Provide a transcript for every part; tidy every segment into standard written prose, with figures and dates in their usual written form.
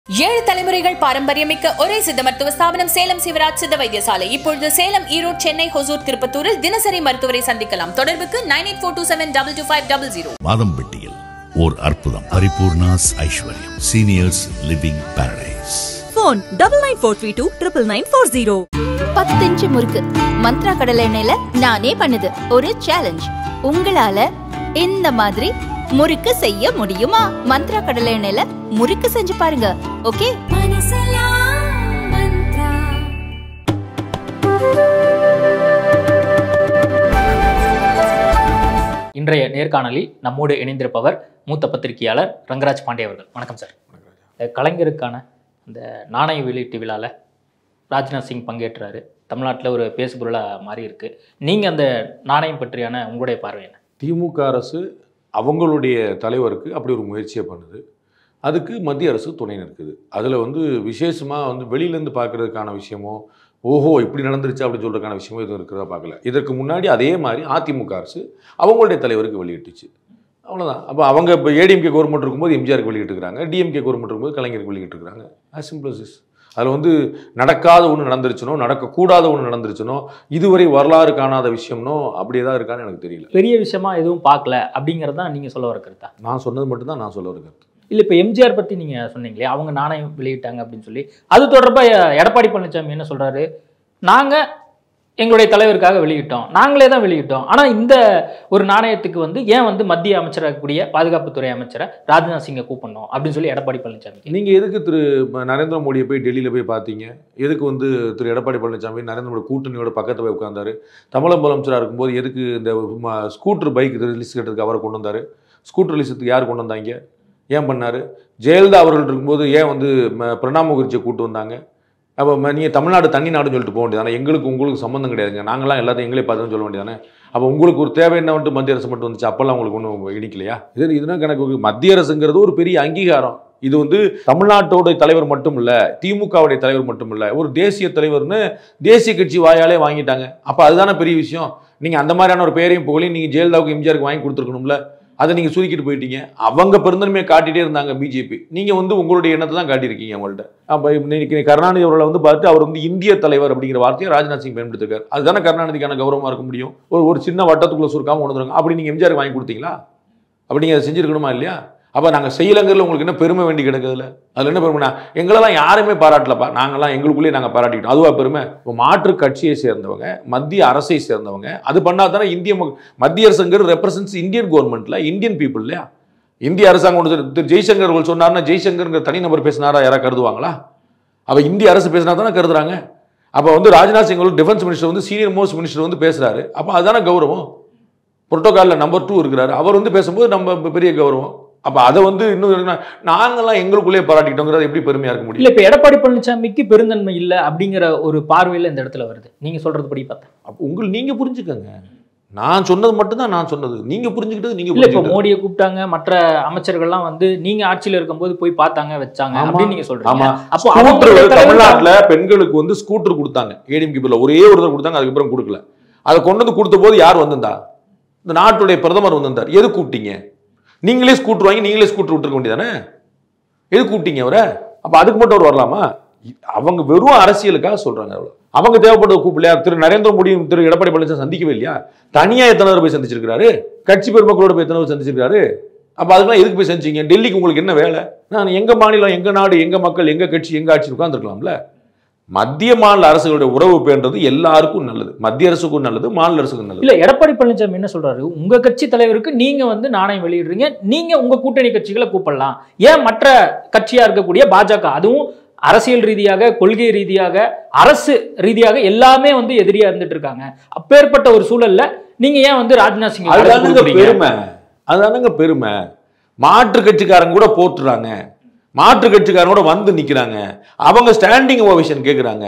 ஏழு தலைமுறைகள் பாரம்பரியமிக்க ஒரே சித்த மருத்துவ ஸ்தாபனம் சேலம் சிவராஜ் சித்த வைத்தியசாலை. இப்பொழுது சேலம், ஈரோடு, சென்னை, ஹொசூர், திருப்பத்தூரில் தினசரி மருத்துவரை சந்திக்கலாம். தொடர்புக்கு 9842722250. மாதம்பட்டியில் ஓர் அற்புதம். Paripoornas Aishwaryam seniors living paradise. Phone 9943299940. 10 inch Murukku Mantra கடலை எண்ணெயில நானே பண்ணுது ஒரு சேலஞ்ச். உங்களால இந்த மாதிரி முறுக்கு செய்ய முடியுமா? மந்த்ரா கடலை எண்ணெயில முறுக்கு செஞ்சு பாருங்க. ஓகே? இன்றைய நேர்காணலில் நம்மோடு இணைந்திருப்பவர் மூத்த பத்திரிகையாளர் ரங்கராஜ் பாண்டே அவர்கள். வணக்கம் சார். கலைஞருக்கான இந்த நாணய வெளியீட்டு விழாவில் ராஜ்நாத் சிங் பங்கேற்றாரு. தமிழ்நாட்டில் ஒரு பேசுபொருளாக மாறி இருக்கு. நீங்கள் அந்த நாணயம் பற்றியான உங்களுடைய பார்வை என்ன? திமுக அரசு அவங்களுடைய தலைவருக்கு அப்படி ஒரு முயற்சியை பண்ணுது. அதுக்கு மத்திய அரசு துணை நிற்குது. அதில் விசேஷமாக வெளியிலேருந்து பார்க்குறதுக்கான விஷயமோ ஓஹோ இப்படி நடந்துருச்சு அப்படின்னு சொல்கிறதுக்கான விஷயமோ எதுவும் இருக்கிறதா பார்க்கல. இதற்கு முன்னாடி அதே மாதிரி அதிமுக அரசு அவங்களுடைய தலைவருக்கு வெளியிட்டுச்சு. அவ்வளோதான். அப்போ அவங்க இப்போ ஏடிஎம்கே கவர்மெண்ட் இருக்கும்போது எம்ஜிஆருக்கு வெளியிட்டுருக்காங்க, டிஎம்கே கவர்மெண்ட் இருக்கும்போது கலைஞருக்கு வெளியிட்டுருக்காங்க. As simple as this. அதில் நடக்காத ஒன்று நடந்துருச்சுனோ நடக்கக்கூடாத ஒன்று நடந்துருச்சுனோ இதுவரை வரலாறு காணாத விஷயம்னோ அப்படியே தான் இருக்கான்னு எனக்கு தெரியல. பெரிய விஷயமா எதுவும் பார்க்கல அப்படிங்கிறது தான் நீங்கள் சொல்ல வர கருத்தா? நான் சொன்னது மட்டும்தான் நான் சொல்ல வர கருத்து. இல்லை, இப்போ எம்ஜிஆர் பற்றி நீங்கள் சொன்னீங்களே, அவங்க நாணயம் வெளியிட்டாங்க அப்படின்னு சொல்லி, அது தொடர்பாக எடப்பாடி பழனிசாமி என்ன சொல்கிறாரு? நாங்கள் எங்களுடைய தலைவருக்காக வெளியிட்டோம், நாங்களே தான் வெளியிட்டோம். ஆனால் இந்த ஒரு நாணயத்துக்கு ஏன் மத்திய அமைச்சராக இருக்கக்கூடிய பாதுகாப்புத்துறை அமைச்சரை ராஜ்நாத் சிங்கை கூப்பிடணும் அப்படின்னு சொல்லி எடப்பாடி பழனிசாமி. நீங்கள் எதுக்கு திரு நரேந்திர மோடியை போய் டெல்லியில் போய் பார்த்தீங்க? எதுக்கு திரு எடப்பாடி பழனிசாமி நரேந்திர மோடி கூட்டணியோட பக்கத்தில் போய் உட்கார்ந்தாரு? தமிழக முதலமைச்சராக இருக்கும்போது எதுக்கு இந்த ஸ்கூட்டர் பைக் ரிலீஸ் கேட்டதுக்கு அவரை கொண்டு வந்தார்? ஸ்கூட்டர் ரிலீஸுக்கு யார் கொண்டு வந்தாங்க? ஏன் பண்ணார்? ஜெயலலிதா அவர்கள் இருக்கும்போது ஏன் பிரணாப் முகர்ஜியை கூப்பிட்டு வந்தாங்க? அப்போ நீங்கள் தமிழ்நாடு தண்ணி நாடுன்னு சொல்லிட்டு போக வேண்டியதானே? எங்களுக்கு உங்களுக்கு சம்மந்தம் கிடையாதுங்க, நாங்களாம் எல்லாத்தையும் எங்களே பார்த்துன்னு சொல்ல வேண்டியதானே? அப்போ உங்களுக்கு ஒரு தேவை என்ன மத்திய அரசு மட்டும் வந்துச்சு, அப்போல்லாம் உங்களுக்கு ஒன்றும் இடிக்கலையா? இதுனா கணக்கு. மத்திய அரசுங்கிறது ஒரு பெரிய அங்கீகாரம். இது தமிழ்நாட்டோட தலைவர் மட்டும் இல்லை, திமுகவுடைய தலைவர் மட்டும் இல்லை, ஒரு தேசிய தலைவர்னு தேசிய கட்சி வாயாலே வாங்கிட்டாங்க. அப்போ அதுதானே பெரிய விஷயம். நீங்கள் அந்த மாதிரியான ஒரு பேரையும் புகழையும் நீங்கள் ஜெயலலிதாவுக்கு எம்ஜிஆருக்கு வாங்கி கொடுத்துருக்கணும்ல. அதை நீங்கள் சுருக்கிட்டு போயிட்டீங்க. அவங்க பெருந்தன்மையை காட்டிகிட்டே இருந்தாங்க பிஜேபி. நீங்கள் உங்களுடைய எண்ணத்தை தான் காட்டியிருக்கீங்க அவங்கள்ட்ட. அப்போ இன்னைக்கு கருணாநிதி அவர்களை பார்த்து அவர் இந்திய தலைவர் அப்படிங்கிற வார்த்தையை ராஜ்நாத் சிங் பயன்படுத்திருக்காரு. அதுதானே கருணாநிதிக்கான கௌரவமாக இருக்க முடியும். ஒரு சின்ன வட்டத்துக்குள்ளே சுருக்காமல் கொண்டு வந்துருங்க. அப்படி நீங்கள் எம்ஜிஆருக்கு வாங்கி கொடுத்தீங்களா? அப்படி நீங்கள் அதை செஞ்சுருக்கணுமா இல்லையா? அப்போ நாங்கள் செய்யலைங்கிறதுல உங்களுக்கு என்ன பெருமை வேண்டி கிடக்குதுல? அதில் என்ன பெருமைனா எங்களெல்லாம் யாருமே பாராட்டலப்பா, நாங்கள்லாம் எங்களுக்குள்ளேயே நாங்கள் பாராட்டிக்கிட்டோம், அதுவா பெருமை? இப்போ மாற்று கட்சியை சேர்ந்தவங்க, மத்திய அரசை சேர்ந்தவங்க அது பண்ணால் தானே மத்திய அரசுங்கிறது ரெப்ரசன்ஸ் இந்தியன் கவர்மெண்ட்ல, இந்தியன் பீப்புள் இல்லையா? இந்திய அரசாங்கம் திரு ஜெய்சங்கர் அவர்கள் சொன்னார்னா ஜெய்சங்கர் தனிநபர் பேசினாரா யாராவது கருதுவாங்களா? அப்போ இந்திய அரசு பேசினா தானே கருதுறாங்க. அப்போ Rajnath Singh defence minister senior most minister பேசுறாரு. அப்போ அதுதானே கௌரவம். புரோட்டோகாலில் நம்பர் 2 இருக்கிறாரு, அவர் பேசும்போது நம்ம பெரிய கௌரவம். அப்போ அதை இன்னும் நாங்கள்லாம் எங்களுக்குள்ளே பாராட்டிட்டோங்கிறது எப்படி பெருமையாக இருக்க முடியும்? இல்லை, இப்போ எடப்பாடி பழனிசாமிக்கு பெருந்தன்மை இல்லை அப்படிங்கிற ஒரு பார்வையில் இந்த இடத்துல வருது. நீங்கள் சொல்கிறது படி பார்த்தா அப்போ நீங்கள் புரிஞ்சுக்கங்க. நான் சொன்னது மட்டும்தான் நான் சொன்னது, நீங்கள் புரிஞ்சுக்கிட்டது நீங்கள். இல்லை, இப்போ மோடியை கூப்பிட்டாங்க, மற்ற அமைச்சர்கள்லாம் நீங்கள் ஆட்சியில் இருக்கும்போது போய் பார்த்தாங்க வச்சாங்க அப்படின்னு நீங்கள் சொல்கிறீங்க. அப்போ தமிழ்நாட்டில் பெண்களுக்கு ஸ்கூட்டர் கொடுத்தாங்க, ஏடிஎம்கே பேரில் ஒரே ஒரு தடவை கொடுத்தாங்க, அதுக்கப்புறம் கொடுக்கல. அதை கொண்டு கொடுத்த போது யார் வந்திருந்தா? இந்த நாட்டுடைய பிரதமர் வந்திருந்தார். எது கூப்பிட்டீங்க? நீங்களே ஸ்கூட்டர் வாங்கி நீங்களே ஸ்கூட்டர் விட்டுருக்க வேண்டியதானே? எது கூப்பிட்டீங்க அவரை? அப்போ அதுக்கு மட்டும் அவர் வரலாமா? அவங்க வெறும் அரசியலுக்காக சொல்றாங்க. அவ்வளோ. அவங்க தேவைப்பட்ட கூப்பிடலையா? திரு நரேந்திர மோடியும் திரு எடப்பாடி பழனிசாமி சந்திக்கவே இல்லையா? தனியா எத்தனை போய் சந்திச்சிருக்காரு? கட்சி பெருமக்களோட போய் எத்தனை சந்திச்சிருக்காரு? அப்போ அதுக்கெல்லாம் எதுக்கு போய் செஞ்சீங்க? டெல்லிக்கு உங்களுக்கு என்ன வேலை? நான் எங்க மாநிலம், எங்க நாடு, எங்க மக்கள், எங்க கட்சி, எங்க ஆட்சி உட்கார்ந்துருக்கலாம்ல. மத்திய மாநில அரசுகளுடைய உறவு பேன்றது எல்லாருக்கும் நல்லது, மத்திய அரசுக்கும் நல்லது, மாநில அரசுக்கும் நல்லது. இல்ல, எடப்பாடி பழனிசாமி என்ன சொல்றாரு? உங்க கட்சி தலைவருக்கு நீங்க நாணயம் வெளியிடுறீங்க, நீங்க உங்க கூட்டணி கட்சிகளை கூப்பிடலாம். ஏன் மற்ற கட்சியா இருக்கக்கூடிய பாஜக, அதுவும் அரசியல் ரீதியாக, கொள்கை ரீதியாக, அரசு ரீதியாக எல்லாமே எதிரியா இருந்துட்டு இருக்காங்க. அப்பேற்பட்ட ஒரு சூழல்ல நீங்க ஏன் ராஜ்நாத் சிங்? அதுதானுங்க பெருமை, அதுதானுங்க பெருமை. மாற்று கட்சிக்காரங்க கூட போட்டுறாங்க, மாற்று கட்சிக்காரங்க கூட நிக்கிறாங்க, அவங்க ஸ்டாண்டிங் ஓவேஷன் கேட்குறாங்க.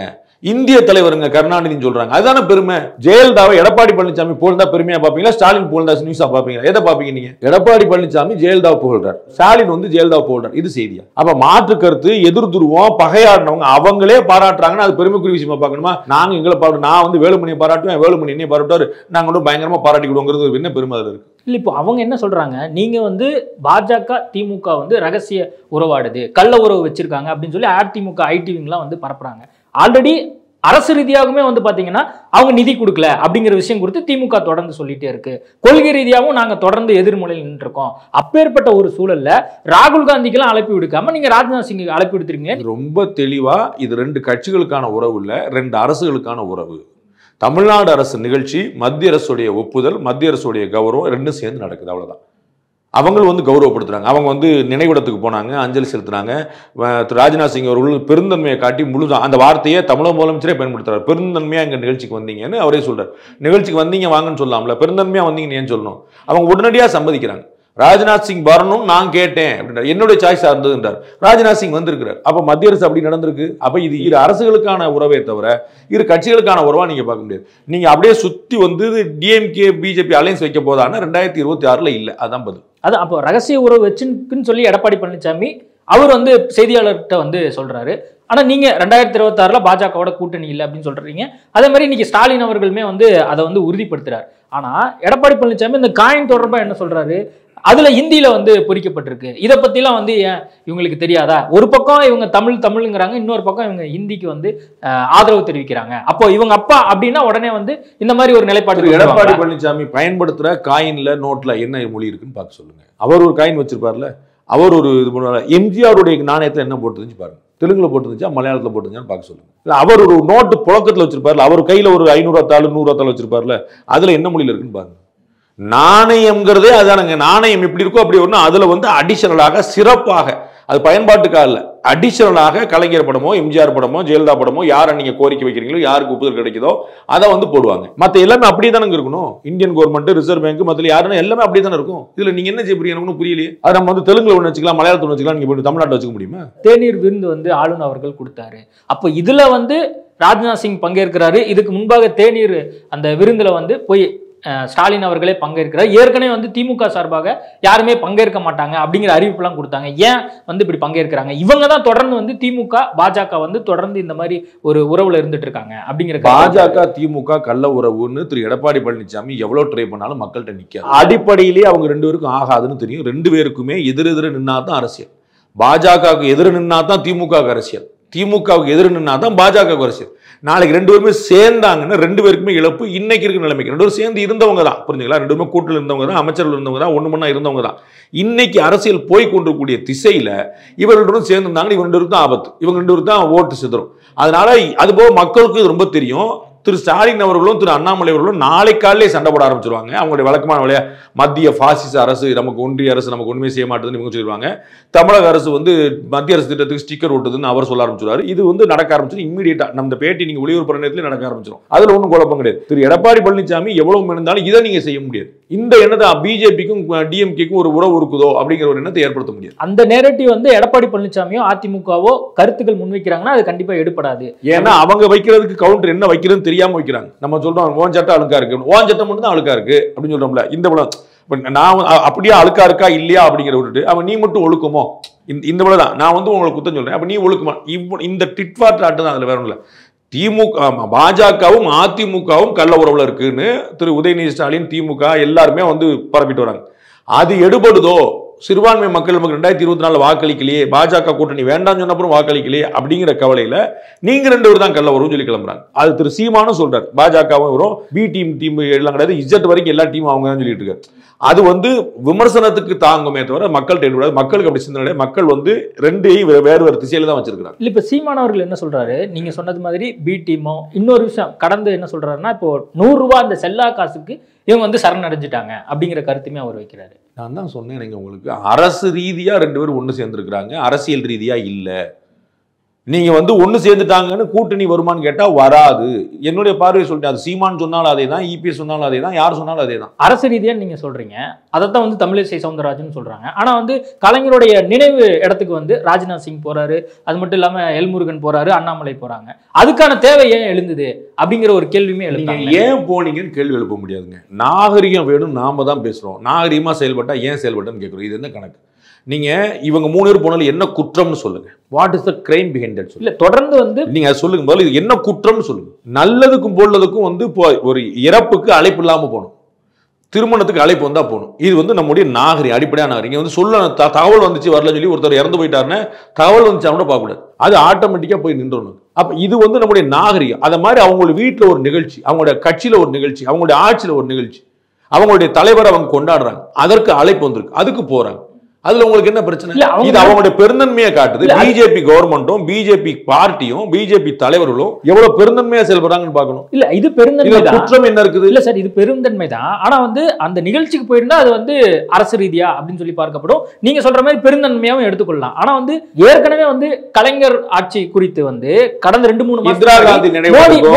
இந்திய தலைவருங்க கருணாநிதினு சொல்றாங்க. அதுதானே பெருமை. ஜெயலலிதாவை எடப்பாடி பழனிசாமி புகழ்ந்தா பெருமையா பாப்பீங்களா, ஸ்டாலின் புகழ்ந்தா நியூஸா பாப்பீங்களா? எதை பாப்பீங்க நீங்க? எடப்பாடி பழனிசாமி ஜெயலலிதாவை புகழ்றார், ஸ்டாலின் வந்து ஜெயலலிதாவை புகழ்றார். இது செய்தியா? அப்ப மாற்று கருத்து, எதிர் துருவம், பகையாடினவங்க அவங்களே பாராட்டுறாங்கன்னா அது பெருமைக்குரிய விஷயமா பார்க்கணுமா? நாங்க எங்களை பாராட்டு, நான் வந்து வேலுமணியை பாராட்டுவேன், வேலுமணி என்னைய பாராட்டுவாரு, நாங்க வந்து பயங்கரமா பாராட்டிக்கிடுவோங்கிறது என்ன பெருமை அதுல இருக்கு? இல்லை, இப்போ அவங்க என்ன சொல்றாங்க, நீங்க வந்து பாஜக திமுக வந்து ரகசிய உறவாடுது, கள்ள உறவு வச்சிருக்காங்க அப்படின்னு சொல்லி அதிமுக ஐடிவிங்லாம் வந்து பரப்புறாங்க. ஆல்ரெடி அரசு ரீதியாகவுமே வந்து பாத்தீங்கன்னா அவங்க நிதி கொடுக்கல அப்படிங்கிற விஷயம் குறித்து திமுக தொடர்ந்து சொல்லிட்டே இருக்கு. கொள்கை ரீதியாகவும் நாங்க தொடர்ந்து எதிர்மொழியில் நின்று இருக்கோம். அப்பேற்பட்ட ஒரு சூழல்ல ராகுல் காந்திக்கெல்லாம் அழைப்பு விடுக்காம நீங்க ராஜ்நாத் சிங் அழைப்பு விடுத்துறீங்க. ரொம்ப தெளிவா இது 2 கட்சிகளுக்கான உறவு இல்ல, 2 அரசுகளுக்கான உறவு. தமிழ்நாடு அரசு நிகழ்ச்சி, மத்திய அரசுடைய ஒப்புதல், மத்திய அரசுடைய கௌரவம் 2 சேர்ந்து நடக்குது. அவ்வளவுதான். அவங்களும் வந்து கௌரவப்படுத்துறாங்க. அவங்க வந்து நினைவிடத்துக்கு போனாங்க, அஞ்சலி செலுத்தினாங்க. திரு ராஜ்நாத் சிங் அவர்கள் பெருந்தன்மையை காட்டி முழுதா அந்த வார்த்தையை தமிழக முதலமைச்சரே பயன்படுத்துறாரு. பெருந்தன்மையா எங்க நிகழ்ச்சிக்கு வந்தீங்கன்னு அவரே சொல்றாரு. நிகழ்ச்சிக்கு வந்தீங்க வாங்கன்னு சொல்லலாம்ல, பெருந்தன்மையா வந்தீங்கன்னு ஏன் சொல்லணும்? அவங்க உடனடியா சம்மதிக்கிறாங்க. ராஜ்நாத் சிங் வரணும் நான் கேட்டேன் அப்படின்றார், என்னுடைய சாய்ஸா இருந்ததுன்றார். ராஜ்நாத் சிங் வந்திருக்கிறார். அப்ப மத்திய அரசு அப்படி நடந்திருக்கு. அப்ப இது 2 அரசுகளுக்கான உறவே தவிர 2 கட்சிகளுக்கான உறவா நீங்க பார்க்க முடியாது. நீங்க அப்படியே சுத்தி வந்து டிஎம்கே பிஜேபி அலையன்ஸ் வைக்க போதான்னா 2026 இல்ல. அதான் பதில். அது அப்போ ரகசிய உறவு வச்சுன்னு சொல்லி எடப்பாடி பழனிசாமி அவர் வந்து செய்தியாளர்கிட்ட வந்து சொல்றாரு. ஆனா நீங்க 2026 பாஜகவோட கூட்டணி இல்லை அப்படின்னு சொல்றீங்க. அதே மாதிரி இன்னைக்கு ஸ்டாலின் அவர்களுமே வந்து அதை வந்து உறுதிப்படுத்துறாரு. ஆனா எடப்பாடி பழனிசாமி இந்த காயின் தொடர்பா என்ன சொல்றாரு, அதுல ஹிந்தியில வந்து பொறிக்கப்பட்டிருக்கு, இதை பத்திலாம் வந்து ஏன் இவங்களுக்கு தெரியாதா? ஒரு பக்கம் இவங்க தமிழ்ங்கிறாங்க, இன்னொரு பக்கம் இவங்க ஹிந்திக்கு வந்து ஆதரவு தெரிவிக்கிறாங்க. அப்போ இவங்க அப்பா அப்படின்னா உடனே வந்து இந்த மாதிரி ஒரு நிலைப்பாடு. எடப்பாடி பழனிசாமி பயன்படுத்துற காயின்ல நோட்ல என்ன மொழி இருக்குன்னு பார்க்க சொல்லுங்க. அவர் ஒரு காயின் வச்சிருப்பார்ல, அவர் ஒரு இது பண்ணுவார். எம்ஜிஆருடைய நாணயத்துல என்ன போட்டுருந்துச்சு பாருங்க, தெலுங்குல போட்டுருந்துச்சா மலையாளத்துல போட்டுருந்துச்சான்னு பார்க்க சொல்லுங்க. இல்ல அவர் ஒரு நோட்டு புழக்கத்துல வச்சிருப்பார்ல, அவர் கையில ஒரு 500 தாள் 100 தாள் வச்சிருப்பார்ல, அதுல என்ன மொழியில இருக்குன்னு பாருங்க. நாணயம்ங்கிறதே அதானுங்க. நாணயம் எப்படி இருக்கோ அப்படி ஒன்று, அதுல வந்து அடிஷனலாக சிறப்பாக, அது பயன்பாட்டுக்காக இல்லை, அடிஷனலாக கலைஞர் படமோ எம்ஜிஆர் படமோ ஜெயலலிதா படமோ யாரை நீங்க கோரிக்கை வைக்கிறீங்களோ, யாருக்கு ஒப்புதல் கிடைக்குதோ அதை வந்து போடுவாங்க. மற்ற எல்லாமே அப்படியே தானே இருக்கணும். இந்தியன் கவர்மெண்ட், ரிசர்வ் பேங்க், மற்ற யாருன்னா எல்லாமே அப்படியே தானே இருக்கும். இதுல நீங்க என்ன செய்ய புரியணும் புரியலையே. அது நம்ம வந்து தெலுங்குல ஒன்று வச்சுக்கலாம், மலையாளத்தில் ஒன்று வச்சுக்கலாம், நீங்க தமிழ்நாட்டில் வச்சுக்க முடியுமா? தேநீர் விருந்து வந்து ஆளுநர் அவர்கள் கொடுத்தாரு. அப்போ இதுல வந்து ராஜ்நாத் சிங் பங்கேற்கிறாரு. இதுக்கு முன்பாக தேநீர் அந்த விருந்துல வந்து போய் ஸ்டாலின் அவர்களே பங்கேற்கிறார். ஏற்கனவே வந்து திமுக சார்பாக யாருமே பங்கேற்க மாட்டாங்க அப்படிங்கிற அறிவிப்புலாம் கொடுத்தாங்க. ஏன் வந்து இப்படி பங்கேற்கிறாங்க? இவங்க தான் தொடர்ந்து வந்து திமுக பாஜக வந்து தொடர்ந்து இந்த மாதிரி ஒரு உறவுல இருந்துட்டு இருக்காங்க அப்படிங்கிற. பாஜக திமுக கள்ள உறவுன்னு திரு எடப்பாடி பழனிசாமி எவ்வளவு ட்ரை பண்ணாலும் மக்கள்கிட்ட நிற்காது. அடிப்படையிலேயே அவங்க 2 பேருக்கும் ஆகாதுன்னு தெரியும். 2 பேருக்குமே எதிரெதிர நின்னா தான் அரசியல். பாஜகவுக்கு எதிர நின்னா தான் திமுகவுக்கு அரசியல், திமுகவுக்கு எதிர நின்னா தான் பாஜகவுக்கு அரசியல். நாளைக்கு 2 பேருமே சேர்ந்தாங்கன்னா 2 பேருக்குமே இழப்பு. இன்னைக்கு இருக்கிற நிலைமைக்கு 2 பேரும் சேர்ந்து இருந்தவங்க தான், புரிஞ்சுங்களா? 2 பேருமே கூட்டில் இருந்தவங்க தான், அமைச்சர்கள் இருந்தவங்க தான், ஒன்று மண்ணா இருந்தவங்க தான். இன்னைக்கு அரசியல் போய் கொண்டிருக்கக்கூடிய திசையில இவர்களுடன் சேர்ந்து இருந்தாங்க. இவங்க 2 பேருக்கு தான் ஆபத்து, இவங்க 2 பேருக்கு தான் ஓட்டு சிதறும். அதனால அதுபோக மக்களுக்கு ரொம்ப தெரியும். திரு ஸ்டாலின் அவர்களும் திரு அண்ணாமலை அவர்களும் நாளை காலையிலே சண்டை போட ஆரம்பிச்சிருவாங்க. அவங்களுடைய வழக்கமான வழியா மத்திய பாசிச அரசு நமக்கு, ஒன்றிய அரசு நமக்கு ஒன்றுமே செய்ய மாட்டேதுன்னு இவங்க சொல்லிடுவாங்க. தமிழக அரசு வந்து மத்திய அரசு திட்டத்துக்கு ஸ்டிக்கர் ஓட்டுதுன்னு அவர் சொல்ல ஆரம்பிச்சிருவாரு. இது வந்து நடக்க ஆரம்பிச்சிடும் இம்மீடியட்டா. நம்ம பேட்டி நீங்க ஒளிபரப்பு நேரத்தில் நடக்க ஆரம்பிச்சிடும். அதுல ஒன்றும் குழப்பம் கிடையாது. திரு எடப்பாடி பழனிசாமி எவ்வளவு இருந்தாலும் இதை நீங்க செய்ய முடியாது. இந்த எண்ணத்தை பிஜேபிக்கும் டிஎம்கேக்கும் ஒரு உறவு இருக்குதோ அப்படிங்கிற ஒரு எண்ணத்தை ஏற்படுத்த முடியாது. அந்த நேரட்டிவ் வந்து எடப்பாடி பழனிசாமியோ அதிமுகவோ கருத்துக்கள் முன்வைக்கிறாங்கன்னா அது கண்டிப்பா எடுப்படாது. ஏன்னா அவங்க வைக்கிறதுக்கு கவுண்டர் என்ன வைக்கிறதுன்னு தெரியாம வைக்கிறாங்க. நம்ம சொல்றோம் ஓன் சட்டம் அழுக்கா இருக்கு, ஓன் சட்டம் மட்டும் தான் அழுக்கா இருக்கு அப்படின்னு சொல்றோம்ல. இந்த நான் அப்படியே அழுக்கா இருக்கா இல்லையா அப்படிங்கிற விட்டுட்டு அவன் நீ மட்டும் ஒழுக்கமோ, இந்த தான் நான் வந்து உங்களுக்கு குத்தம் சொல்றேன், அப்ப நீ ஒழுக்கமா, இந்த டிட்வாட் ஆட்டு தான். அதுல வேற ஒண்ணுல திமுக பாஜகவும் அதிமுகவும் கள்ள உறவுல இருக்குன்னு திரு உதயநிதி ஸ்டாலின் திமுக எல்லாருமே வந்து பரப்பிட்டு வராங்க. அது எடுபடுதோ, சிறுபான்மை மக்கள் நமக்கு 2024 வாக்களிக்கலையே, பாஜக கூட்டணி வேண்டாம் சொன்ன அப்புறம் வாக்களிக்கலையே அப்படிங்கிற கவலையில நீங்க 2 பேர் தான் கள்ள வரும் சொல்லி கிளம்புறாங்க. அது திரு சீமானும் சொல்றாரு. பாஜகவும் வரும், பி டீம் எல்லாம் கிடையாது, இஜெட் வரைக்கும் எல்லா டீமும் அவங்க தான் சொல்லிட்டு இருக்காரு. அது வந்து விமர்சனத்துக்கு தாங்குமே தவிர மக்கள்கிட்ட எடுக்கூடாது. மக்களுக்கு அப்படி சிந்தனை. மக்கள் வந்து 2ஐயும் வேறு திசையில தான் வச்சிருக்காங்க. இல்ல இப்ப சீமானவர்கள் என்ன சொல்றாரு, நீங்க சொன்னது மாதிரி பி டீமோ இன்னொரு விஷயம் கடந்து என்ன சொல்றாருன்னா, இப்போ 100 ரூபாய் அந்த செல்லா காசுக்கு இவங்க வந்து சரணடைஞ்சிட்டாங்க அப்படிங்கிற கருத்துமே அவர் வைக்கிறாரு. நான் தான் சொன்னேன் உங்களுக்கு, அரசு ரீதியா 2 பேரும் ஒன்று சேர்ந்துருக்கிறாங்க, அரசியல் ரீதியா இல்ல. நீங்க வந்து ஒண்ணு சேர்ந்துட்டாங்கன்னு கூட்டணி வருமான்னு கேட்டா வராது. என்னுடைய பார்வையை சொல்லிட்டேன். அது சீமான் சொன்னாலும் அதே தான், இபிஎஸ் சொன்னாலும் அதே தான், யார் சொன்னாலும் அதே தான். அரசு ரீதியா நீங்க சொல்றீங்க, அதைத்தான் வந்து தமிழிசை சவுந்தரராஜன் சொல்றாங்க. ஆனா வந்து கலைஞருடைய நினைவு இடத்துக்கு வந்து ராஜ்நாத் சிங் போறாரு, அது மட்டும் இல்லாம எல்முருகன் போறாரு, அண்ணாமலை போறாங்க. அதுக்கான தேவை ஏன் எழுந்தது அப்படிங்கிற ஒரு கேள்வியுமே எழுந்தாங்க. ஏன் போனீங்கன்னு கேள்வி எழுப்ப முடியாதுங்க. நாகரிகம் வேணும், நாம தான் பேசுறோம். நாகரிகமா செயல்பட்டா ஏன் செயல்பட்டன்னு கேட்குறோம். இது என்ன கணக்கு? நீங்க இவங்க 3 பேர் போனாலும் என்ன குற்றம்னு சொல்லுங்க. What is the crime behind that? இல்ல தொடர்ந்து வந்து நீங்க சொல்லுங்க, முதல்ல இது என்ன குற்றம்னு சொல்லுங்க. நல்லதுக்கும் போடுறதுக்கும் வந்து ஒரு இறப்புக்கு அழைப்பு இல்லாம போகணும், திருமணத்துக்கு அழைப்பு வந்தா போகணும். இது வந்து நம்முடைய நாகரிகம், அடிப்படையான நாகரிகம். வந்து சொல்ல தகவல் வந்துச்சு வரலன்னு சொல்லி ஒருத்தர் இறந்து போயிட்டாருன்னு தகவல் வந்துச்சா கூட பார்க்கக்கூடாது, அது ஆட்டோமேட்டிக்கா போய் நின்றணும். அப்ப இது வந்து நம்முடைய நாகரிகம். அதை மாதிரி அவங்களோட வீட்டில் ஒரு நிகழ்ச்சி, அவங்களுடைய கட்சியில ஒரு நிகழ்ச்சி, அவங்களுடைய ஆட்சியில ஒரு நிகழ்ச்சி, அவங்களுடைய தலைவரை அவங்க கொண்டாடுறாங்க, அதற்கு அழைப்பு வந்திருக்கு, அதுக்கு போறாங்க. அதுல உங்களுக்கு என்ன பிரச்சனை? இது அவங்களுடைய பெருந்தன்மையை காட்டுது. பிஜேபி கவர்மெண்ட்டும் பிஜேபி பார்ட்டியும் பிஜேபி தலைவர்களும் எவ்வளவு பெருந்தன்மையா செயல்படுறாங்கன்னு பார்க்கணும். இல்ல இது பெருந்தன்மை தான். குற்றம் என்ன இருக்குது? இல்ல சார், இது பெருந்தன்மை தான். ஆனா வந்து அந்த நிகழ்ச்சிக்கு போயிருந்தா அது வந்து அரசு ரீதியா அப்படின்னு சொல்லி பார்க்கப்படும். நீங்க சொல்ற மாதிரி பெருந்தன்மையாவும் எடுத்துக்கொள்ளலாம். ஆனா வந்து ஏற்கனவே வந்து கலைஞர் ஆட்சி குறித்து வந்து கடந்த 2-3 மாசம் இந்திரா காந்தி நினைவுக்கும்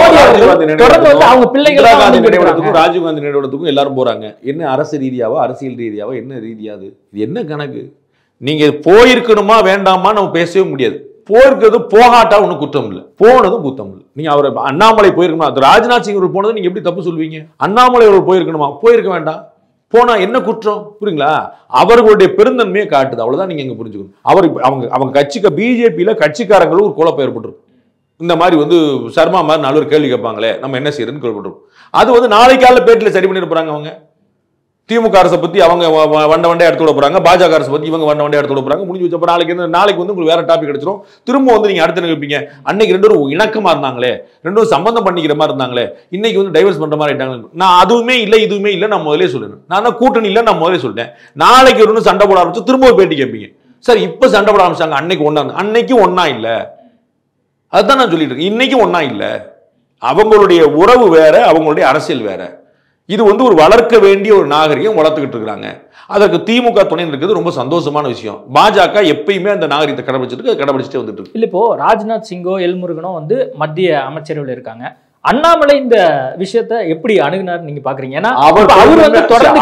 அவங்க பிள்ளைகள் ராஜீவ்காந்தி நினைவுக்கும் எல்லாரும் போறாங்க. என்ன அரசு ரீதியாவோ அரசியல் ரீதியாவோ என்ன ரீதியாது? இது என்ன கணக்கு? நீங்க போயிருக்கணுமா வேண்டாமா நம்ம பேசவே முடியாது. போயிருக்கிறது போகாட்டா ஒன்றும் குற்றம் இல்லை, போனதும் குற்றம் இல்லை. நீங்க அவர் அண்ணாமலை போயிருக்கணுமா, ராஜ்நாத் சிங் போனது நீங்க எப்படி தப்பு சொல்வீங்க? அண்ணாமலை அவர்கள் போயிருக்கணுமா, போயிருக்க வேண்டாம், போனா என்ன குற்றம்? புரியுங்களா? அவர்களுடைய பெருந்தன்மையை காட்டுது, அவ்வளவுதான் நீங்க இங்க புரிஞ்சுக்கணும். அவங்க கட்சிக்கு பிஜேபியில கட்சிக்காரங்களும் ஒரு குழப்பம் ஏற்பட்டுரும். இந்த மாதிரி வந்து சர்மா மாதிரி 4 பேர் கேள்வி கேட்பாங்களே, நம்ம என்ன செய்யறதுன்னு கேள்விப்பட்டிருக்கும். அது வந்து நாளைக்கு காலையில பேட்டில் சரி பண்ணிட்டு போறாங்க. அவங்க திமுக அரசை பத்தி அவங்க வண்டை எடுத்து விட போறாங்க, பாஜக அரசை பத்தி இவங்க வண்டை எடுத்து விட போறாங்க. முடிஞ்சு வச்சப்ப நாளைக்கு வந்து உங்களுக்கு வேற டாபிக் கிடைச்சிடும். திரும்ப வந்து நீங்க அடுத்து நினைப்பீங்க, அன்னைக்கு 2 பேரும் இணக்கமா இருந்தாங்களே, 2 பேரும் சம்பந்தம் பண்ணிக்கிற மாதிரி இருந்தாங்களே, இன்னைக்கு வந்து டைவர்ஸ் பண்ற மாதிரி ஆயிட்டாங்க. நான் அதுவுமே இல்லை இதுவுமே இல்லை நான் முதலே சொல்லுறேன். நான் தான் கூட்டணி இல்லை நான் முதலே சொல்லிட்டேன். நாளைக்கு ஒரு சண்டை போட ஆரம்பிச்சு திரும்ப ஒரு பேட்டி கேட்பீங்க, சார் இப்ப சண்டை போட ஆரம்பிச்சாங்க, அன்னைக்கு ஒன்னா, அன்னைக்கு ஒன்னா இல்ல. அதுதான் நான் சொல்லிட்டு இருக்கேன். இன்னைக்கு ஒன்னா இல்ல. அவங்களுடைய உறவு வேற, அவங்களுடைய அரசியல் வேற. இது வந்து ஒரு வளர்க்க வேண்டிய ஒரு நாகரிகம் வளர்த்துக்கிட்டு இருக்காங்க. அதற்கு திமுக துணை இருக்கிறது ரொம்ப சந்தோஷமான விஷயம். பாஜக எப்பயுமே அந்த நாகரிகத்தை கடைபிடிச்சிட்டு வந்துட்டு இருக்கு. இல்ல இப்போ ராஜ்நாத் சிங்கோ எல்முருகனோ வந்து மத்திய அமைச்சரவையில் இருக்காங்க. அண்ணாமலை இந்த விஷயத்தை எப்படி அணுகுனார் நீங்க பாக்குறீங்க? ஏன்னா அவர் வந்து தொடர்ந்து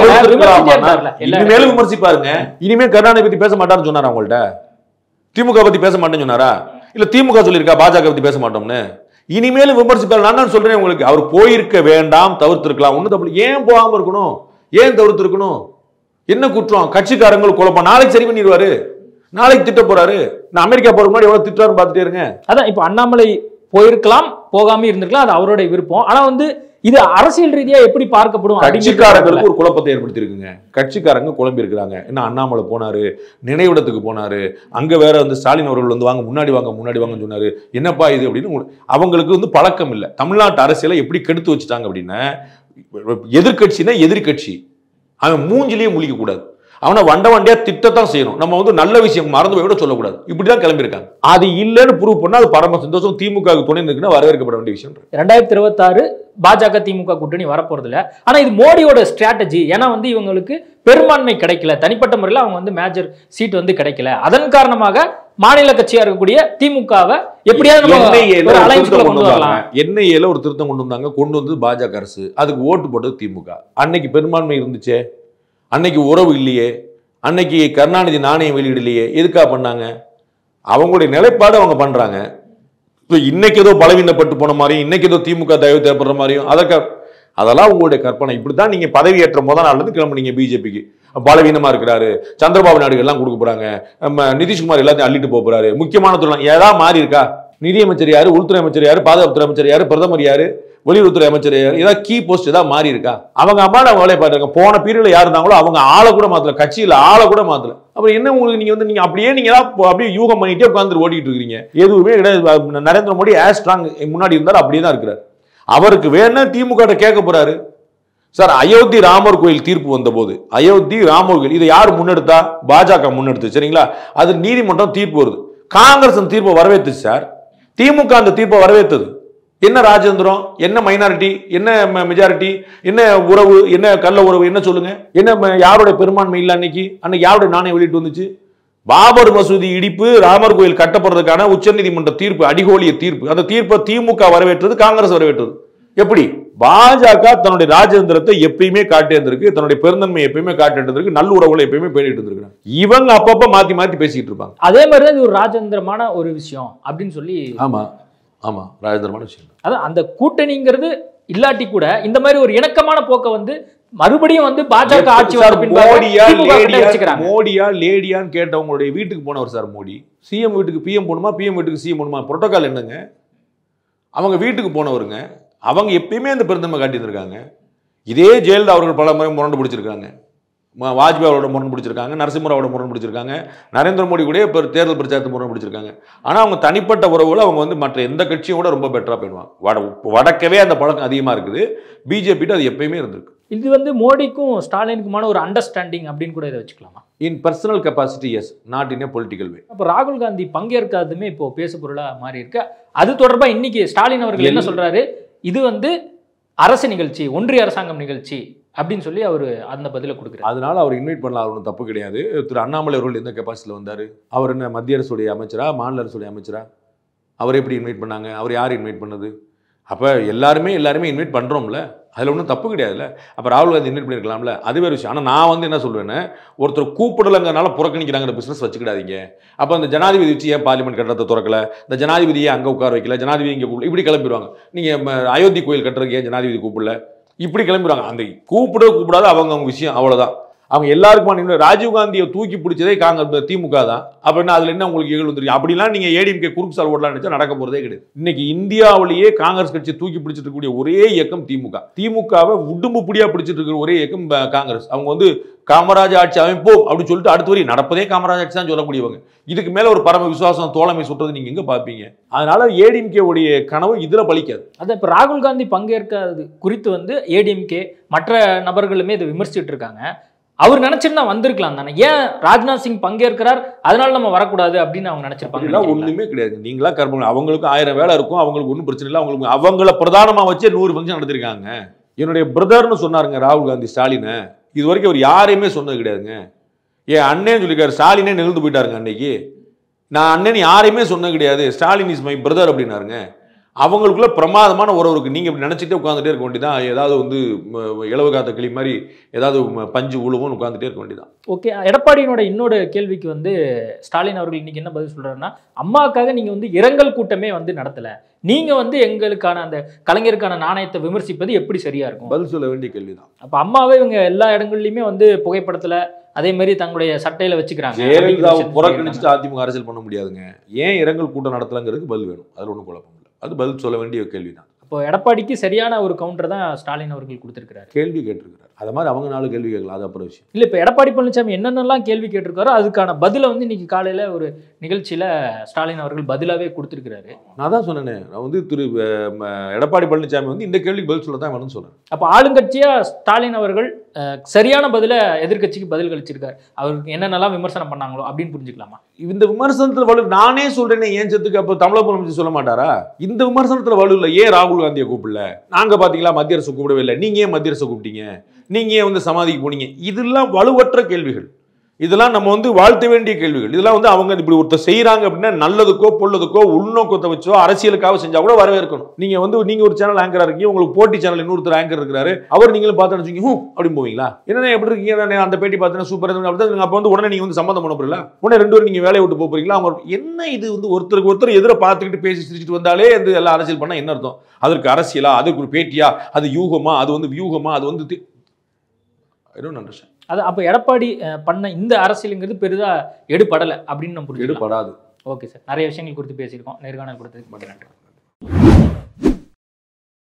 இனிமேல் விமர்சிப்பாருங்க. இனிமே கருணாநிதி பத்தி பேச மாட்டாருன்னு சொன்னாரா? அவங்கள்ட்ட திமுக பத்தி பேச மாட்டேன்னு சொன்னாரா? இல்ல திமுக சொல்லியிருக்கா பாஜக பத்தி பேச மாட்டோம்னு? இனிமேல் விமர்சிப்பார். நான் தான் சொல்றேன் உங்களுக்கு, அவர் போயிருக்க வேண்டாம், தவிர்த்திருக்கலாம். ஒண்ணு தப்பு. ஏன் போகாம இருக்கணும்? ஏன் தவிர்த்து இருக்கணும்? என்ன குற்றம்? கட்சிக்காரங்கள் குழப்பம். நாளைக்கு சரி பண்ணிடுவாரு, நாளைக்கு திட்ட போறாரு. நான் அமெரிக்கா போற முன்னாடி எவ்வளவு திட்டாருன்னு பார்த்துட்டே இருங்க. அதான் இப்ப அண்ணாமலை போயிருக்கலாம், போகாம இருந்திருக்கலாம், அது அவருடைய விருப்பம். ஆனா வந்து இது அரசியல் ரீதியா எப்படி பார்க்கப்படும்? கட்சிக்காரங்களுக்கு ஒரு குழப்பத்தை ஏற்படுத்தி இருக்குங்க. கட்சிக்காரங்க குழம்பி இருக்கிறாங்க. என்ன அண்ணாமலை போனாரு, நினைவிடத்துக்கு போனாரு, அங்க வேற வந்து ஸ்டாலின் அவர்கள் வந்து வாங்க முன்னாடி வாங்கன்னு சொன்னாரு. என்னப்பா இது அப்படின்னு அவங்களுக்கு வந்து பழக்கம் இல்லை. தமிழ்நாட்டு அரசியலை எப்படி கெடுத்து வச்சுட்டாங்க அப்படின்னா, எதிர்கட்சினா எதிர்கட்சி அவன் மூஞ்சிலேயே முழிக்க கூடாது, அவனை வண்டியா திட்டத்தான் செய்யணும். நம்ம வந்து நல்ல விஷயம் மறந்து போய் கூட சொல்லக்கூடாது. இப்படிதான் கிளம்பியிருக்காங்க. அது இல்லைன்னு ப்ரூவ் பண்ணா அது பரம சந்தோஷம். திமுக துணை இருக்குன்னா வரவேற்கப்பட வேண்டிய விஷயம். 2026 பாஜக திமுக கூட்டணி வரப்போறது இல்ல. ஆனா இது மோடியோட ஸ்ட்ராட்டஜி. ஏன்னா வந்து இவங்களுக்கு பெரும்பான்மை கிடைக்கல, தனிப்பட்ட முறையில் அவங்க வந்து மேஜர் சீட் வந்து கிடைக்கல. அதன் காரணமாக மாநில கட்சியா இருக்கக்கூடிய திமுகவை எப்படியாவது என்ஐஏல ஒரு திருத்தம் கொண்டு வந்தாங்க. கொண்டு வந்து பாஜக அரசு, அதுக்கு ஓட்டு போட்டது திமுக. அன்னைக்கு பெரும்பான்மை இருந்துச்சே, அன்னைக்கு உறவு இல்லையே, அன்னைக்கு கருணாநிதி நாணயம் வெளியிடலையே. எதுக்காக பண்ணாங்க? அவங்களுடைய நிலைப்பாடு அவங்க பண்றாங்க. இன்னைக்கு ஏதோ பலவீனப்பட்டு போன மாதிரியும், இன்னைக்கு ஏதோ திமுக தயவு தேவைப்படுற மாதிரியும், அதெல்லாம் உங்களுடைய கற்பனை. இப்படித்தான் நீங்க பதவி ஏற்ற முதல் நாள்ல இருந்து கிளம்புனீங்க. பிஜேபிக்கு பலவீனமா இருக்கிறாரு, சந்திரபாபு நாயுடு எல்லாம் கொடுக்க போறாங்க, நிதிஷ்குமார் எல்லாத்தையும் அள்ளிட்டு போறாரு, முக்கியமான தொழில் ஏதாவது மாறி இருக்கா? நிதியமைச்சர் யாரு, உள்துறை அமைச்சர் யாரு, பாதுகாப்புத்துறை அமைச்சர் யாரு, பிரதமர் யாரு, வெளியுறவுத்துறை அமைச்சர் யாரு, ஏதாவது கீ போஸ்ட் ஏதாவது மாறி இருக்கா? அவங்க அம்மா அவங்க வேலையை பார்த்தாங்க. போன பீரியட்ல யார் இருந்தாங்களோ அவங்க ஆளை கூட மாத்தல, கட்சியில ஆளை கூட மாத்தல. அப்புறம் என்ன உங்களுக்கு நீங்க அப்படியே அப்படியே யூகம் பண்ணிட்டே உட்கார்ந்து ஓடிட்டு இருக்கீங்க. எதுவுமே கிடையாது. நரேந்திர மோடி ஆஸ் ஸ்ட்ராங் முன்னாடி இருந்தாரு, அப்படியே தான் இருக்கிறார். அவருக்கு வேணா திமுக கேட்க போறாரு. சார், அயோத்தி ராமர் கோயில் தீர்ப்பு வந்த போது, அயோத்தி ராமர் கோயில் இதை யார் முன்னெடுத்தா? பாஜக முன்னெடுத்து, சரிங்களா? அது நீதிமன்றம் தீர்ப்பு வருது. காங்கிரஸ் அந்த தீர்ப்பை வரவேற்றுச்சு சார், திமுக அந்த தீர்ப்பை வரவேற்றது. என்ன ராஜேந்திரம், என்ன மைனாரிட்டி, என்ன மெஜாரிட்டி, என்ன உறவு, என்ன கள்ள உறவு, என்ன சொல்லுங்க? என்ன யாருடைய பெரும்பான்மை இல்லை? அன்னைக்கு யாருடைய நாணயம் வெளியிட்டு வந்துச்சு? பாபர் மசூதி இடிப்பு, ராமர் கோயில் கட்டப்படுறதுக்கான உச்சநீதிமன்ற தீர்ப்பு, அடிகோலிய தீர்ப்பு, அந்த தீர்ப்பை திமுக வரவேற்றது, காங்கிரஸ் வரவேற்றது. எப்படி பாஜக தன்னுடைய ராஜதந்திரத்தை எப்பயுமே காட்டியிருந்திருக்கு, தன்னுடைய பெருந்தன்மையை எப்பயுமே காட்டிட்டு நல்லுறவுகளை எப்பயுமே பேணிட்டு இருந்திருக்காங்க. இவங்க அப்பப்ப மாத்தி மாத்தி பேசிட்டு இருப்பாங்க. அதே மாதிரிதான் இது ஒரு ராஜதந்திரமான ஒரு விஷயம் அப்படின்னு சொல்லி. ஆமா ஆமா, ராஜதந்திரமான விஷயம். அதான் அந்த கூட்டணிங்கிறது இல்லாட்டி கூட இந்த மாதிரி ஒரு இணக்கமான போக்க வந்து மறுபடியும் வந்து பாஜக ஆட்சி மோடியா லேடியான்னு கேட்டவங்களுடைய வீட்டுக்கு போனவர் சார் மோடி. சிஎம் வீட்டுக்கு பிஎம் போகணுமா, பிஎம் வீட்டுக்கு சிஎம் போகணுமா, புரோட்டோகால் என்னங்க? அவங்க வீட்டுக்கு போனவருங்க. அவங்க எப்பயுமே அந்த பெருந்தன்மை காட்டியிருந்திருக்காங்க. இதே ஜெயலலிதா அவர்கள் பல முறை முரண்டு பிடிச்சிருக்காங்க, வாஜ்பாய் அவரோட முரண்டு பிடிச்சிருக்காங்க, நரசிம்மராவோட முரண்டு பிடிச்சிருக்காங்க, நரேந்திர மோடி கூட இப்போ தேர்தல் பிரச்சாரத்தை முரண்டு பிடிச்சிருக்காங்க. ஆனால் அவங்க தனிப்பட்ட உறவுகளை அவங்க வந்து மற்ற எந்த கட்சியும் கூட ரொம்ப பெட்டராக போயிடுவாங்க. வடக்கவே அந்த பழக்கம் அதிகமாக இருக்குது. பிஜேபிட்டு அது எப்பயுமே இருந்திருக்கு. இது வந்து மோடிக்கும் ஸ்டாலினுக்குமான ஒரு அண்டர்ஸ்டாண்டிங் அப்படின்னு கூட இதை வச்சுக்கலாமா? In personal capacity yes, not in a political way. அப்போ ராகுல் காந்தி பங்கேற்காதுமே இப்போ பேசு பொருளாக மாறி இருக்கு. அது தொடர்பாக இன்னைக்கு ஸ்டாலின் அவர்கள் என்ன சொல்றாரு, இது வந்து அரசு நிகழ்ச்சி, ஒன்றிய அரசாங்கம் நிகழ்ச்சி அப்படின்னு சொல்லி அவர் அந்த பதிலை கொடுக்குறாரு. அதனால அவர் இன்வைட் பண்ணலாம், அவர் ஒன்றும் தப்பு கிடையாது. திரு அண்ணாமலை அவர்கள் எந்த கெப்பாசிட்டியில் வந்தார்? அவர் என்ன மத்திய அரசுடைய அமைச்சரா, மாநில அரசுடைய அமைச்சரா? அவர் எப்படி இன்வைட் பண்ணாங்க? அவர் யார் இன்வைட் பண்ணது? அப்போ எல்லாருமே இன்வைட் பண்ணுறோம்ல, அதில் ஒன்றும் தப்பு கிடையாதுல்ல. அப்போ ராகுல் காந்தி இன்வைட் பண்ணியிருக்கலாம்ல, அது வேறு விஷயம். ஆனால் நான் வந்து என்ன சொல்வேன்னு, ஒருத்தர் கூப்பிடலைங்கிறனால புறக்கணிக்கிறாங்கிற பிஸ்னஸ் வச்சுக்கிடாதீங்க. அப்போ அந்த ஜனாதிபதி வச்சு ஏன் பார்லிமெண்ட் கட்டத்தை திறக்கல, இந்த ஜனாதிபதியை அங்கே உட்கார வைக்கல, ஜனாதிபதி இங்கே கூப்பிடல, இப்படி கிளம்பிடுவாங்க. நீங்கள் அயோத்தி கோயில் கட்டுறதுக்கு ஏன் ஜனாதிபதி கூப்பிடல, இப்படி கிளம்பிடுவாங்க. அந்த கூப்பிடாது அவங்க விஷயம், அவ்வளோதான். அவங்க எல்லாருக்குமான ராஜீவ்காந்தியை தூக்கி பிடிச்சதே திமுக தான். அப்படின்னா அதுல என்ன உங்களுக்கு ஏகல் வந்துருக்கு? அப்படிலாம் நீங்க ஏடிஎம்கே குறுக்கு சால் ஓடலாம்னு நினைச்சா நடக்க போறதே கிடையாது. இன்னைக்கு இந்தியாவிலேயே காங்கிரஸ் கட்சி தூக்கி பிடிச்சிட்டு இருக்கக்கூடிய ஒரே இயக்கம் திமுக. திமுகவை உடும்பு புடியா பிடிச்சிட்டு இருக்கிற ஒரே இயக்கம் காங்கிரஸ். அவங்க வந்து காமராஜ் ஆட்சி அமைப்போம் அப்படின்னு சொல்லிட்டு அடுத்த வரை நடப்பதே காமராஜ் ஆட்சி தான் சொல்லக்கூடியவங்க. இதுக்கு மேல ஒரு பரம விசுவாசம், தோழமை சொல்றது நீங்க எங்க பாப்பீங்க? அதனால ஏடிஎம்கே உடைய கனவு இதுல பலிக்காது. அதை இப்ப ராகுல் காந்தி பங்கேற்காது குறித்து வந்து ஏடிஎம்கே மற்ற நபர்களுமே இதை விமர்சிச்சுட்டு இருக்காங்க. அவர் நினைச்சிருந்தா வந்திருக்கலாம் தானே, ஏன் ராஜ்நாத் சிங் பங்கேற்கிறார் அதனால நம்ம வரக்கூடாது அப்படின்னு அவங்க நினைச்சிருப்பாங்க. ஒண்ணுமே கிடையாது. நீங்களா கற்பனை, அவங்களுக்கு 1000 வேலை இருக்கும், அவங்களுக்கு ஒன்றும் பிரச்சனை இல்லை. அவங்களுக்கு அவங்கள பிரதானமா வச்சே 100 ஃபங்க்ஷன் நடத்திருக்காங்க. என்னுடைய பிரதர்னு சொன்னாருங்க ராகுல் காந்தி ஸ்டாலினை. இது வரைக்கும் அவர் யாரையுமே சொன்னது கிடையாதுங்க. ஏன் அண்ணேன்னு சொல்லியிருக்காரு, ஸ்டாலினே நெகிழ்ந்து போயிட்டாருங்க அன்னைக்கு. நான் அண்ணன் யாரையுமே சொன்னது கிடையாது, ஸ்டாலின் இஸ் மை பிரதர் அப்படின்னாருங்க. அவங்களுக்குள்ள பிரமாதமான உறவு இருக்கு. நீங்க இப்படி நினைச்சிட்டே உட்காந்துட்டே இருக்க வேண்டியதான். ஏதாவது வந்து இளவு காத்த கிளி மாதிரி ஏதாவது பஞ்சு உழுவும் உட்காந்துட்டே இருக்க வேண்டியதான். ஓகே, எடப்பாடியினோட இன்னொரு கேள்விக்கு வந்து ஸ்டாலின் அவர்கள் இன்னைக்கு என்ன பதில் சொல்றாருன்னா, அம்மாவுக்காக நீங்க வந்து இரங்கல் கூட்டமே வந்து நடத்தல, நீங்க வந்து எங்களுக்கான அந்த கலைஞருக்கான நாணயத்தை விமர்சிப்பது எப்படி சரியா இருக்கும்? பதில் சொல்ல வேண்டிய கேள்விதான். அப்ப அம்மாவே இவங்க எல்லா இடங்கள்லயுமே வந்து புகைப்படத்துல அதே மாதிரி தங்களுடைய சட்டையில வச்சுக்கிறாங்க. புறக்கணிச்சுட்டு அதிமுக அரசியல் பண்ண முடியாதுங்க. ஏன் இரங்கல் கூட்டம் நடத்தலங்கிறதுக்கு பதில் வேணும். அதுல ஒன்றும் குழப்பம் இல்லை. அது பதில் சொல்ல வேண்டிய கேள்விதான். இப்போ எடப்பாடிக்கு சரியான ஒரு கவுண்டர் தான் ஸ்டாலின் அவர்கள் கொடுத்திருக்கிறார். கேள்வி கேட்டிருக்கிறார். அது மாதிரி அவங்க 4 கேள்வி கேட்கலாம், அது அப்புறம் விஷயம் இல்லை. இப்போ எடப்பாடி பழனிசாமி என்னென்னலாம் கேள்வி கேட்டிருக்காரோ அதுக்கான பதிலை வந்து இன்னைக்கு காலையில் ஒரு நிகழ்ச்சியில் ஸ்டாலின் அவர்கள் பதிலாகவே கொடுத்துருக்கிறாரு. நான் தான் சொன்னேன், நான் வந்து திரு எடப்பாடி பழனிசாமி வந்து இந்த கேள்விக்கு பதில் சொல்ல தான் வேணும்னு சொன்னேன். அப்போ ஆளுங்கட்சியாக ஸ்டாலின் அவர்கள் சரியான பதிலை எதிர்கட்சிக்கு பதில் கழிச்சிருக்காரு. அவருக்கு என்னென்னலாம் விமர்சனம் பண்ணாங்களோ அப்படின்னு புரிஞ்சுக்கலாமா? இந்த விமர்சனத்தில் வலு நானே சொல்றேனே, ஏன் சத்துக்கு அப்போ தமிழக முதலமைச்சர் சொல்ல மாட்டாரா? இந்த விமர்சனத்தில் வலு இல்லை. ஏன் ராகுல் காந்தியை கூப்பிடல? நாங்க பாத்தீங்களா மத்திய அரசு கூப்பிடவே இல்லை, நீங்க ஏன் மத்திய அரசு கூப்பிட்டீங்க, நீங்க ஏன் வந்து சமாதிக்கு போனீங்க? இதெல்லாம் வலுவற்ற கேள்விகள். இதெல்லாம் நம்ம வந்து வாழ்த்த வேண்டிய கேள்விகள். இதெல்லாம் வந்து அவங்க இப்படி ஒருத்தர் செய்யறாங்க அப்படின்னா நல்லதுக்கோ பொல்லதுக்கோ உள்நோக்கத்தை வச்சோ அரசியலுக்காக செஞ்சா கூட வரவேற்கணும். நீங்க ஒரு சேனல் ஆங்கரா இருக்கீங்க, உங்களுக்கு போட்டி சேனல் இன்னொருத்தர் ஆங்கர் இருக்கிறாரு, அவர் நீங்களும் பார்த்து நினைச்சீங்க அப்படின்னு போவீங்களா? என்ன எப்படி இருக்கீங்க, அந்த பேட்டி பார்த்தீங்கன்னா சூப்பர் அப்படி. அப்ப வந்து உடனே நீங்க வந்து சம்பந்தம் பண்ண போறீங்களா? உடனே 2 பேரும் நீங்க வேலையை விட்டு போறீங்களா? அவங்க என்ன இது வந்து ஒருத்தருக்கு ஒருத்தர் எதிர பார்த்துக்கிட்டு பேசி சிரிச்சுட்டு வந்தாலே இந்த எல்லாம் அரசியல் பண்ணா என்ன அர்த்தம்? அதற்கு அரசியலா, அதுக்கு ஒரு பேட்டியா, அது யூகமா, அது வந்து வியூகமா, அது வந்து அது அப்போ எடப்பாடி பண்ண இந்த அரசியலுங்கிறது பெரிதா எடுபடலை அப்படின்னு நம்ம எடுபடாது. ஓகே சார், நிறைய விஷயங்கள் குறித்து பேசியிருக்கோம். நேர்காணல் கொடுத்ததுக்கு நன்றி.